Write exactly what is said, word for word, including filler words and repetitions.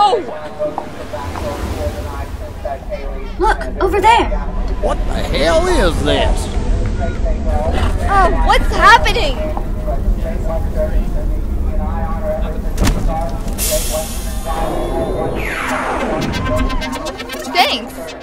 go! Look, over there. What the hell is this? Oh, what's happening? Thanks.